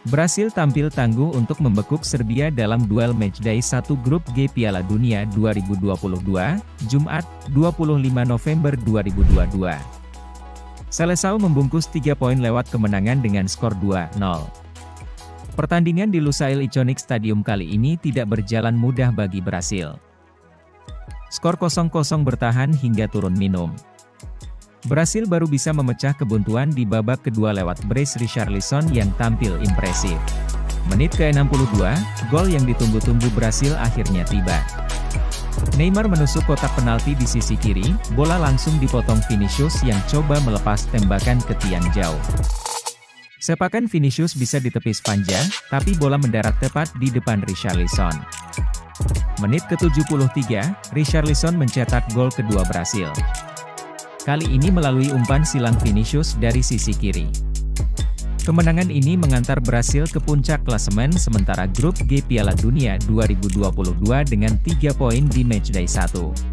Brasil tampil tangguh untuk membekuk Serbia dalam duel matchday 1 Grup G Piala Dunia 2022, Jumat, 25 November 2022. Seleção membungkus 3 poin lewat kemenangan dengan skor 2-0. Pertandingan di Lusail Iconic Stadium kali ini tidak berjalan mudah bagi Brasil. Skor 0-0 bertahan hingga turun minum. Brasil baru bisa memecah kebuntuan di babak kedua lewat brace Richarlison yang tampil impresif. Menit ke-62, gol yang ditunggu-tunggu Brasil akhirnya tiba. Neymar menusuk kotak penalti di sisi kiri, bola langsung dipotong Vinicius yang coba melepas tembakan ke tiang jauh. Sepakan Vinicius bisa ditepis Vanja, tapi bola mendarat tepat di depan Richarlison. Menit ke-73, Richarlison mencetak gol kedua Brasil. Kali ini melalui umpan silang Vinicius dari sisi kiri. Kemenangan ini mengantar Brasil ke puncak klasemen sementara Grup G Piala Dunia 2022 dengan 3 poin di matchday 1.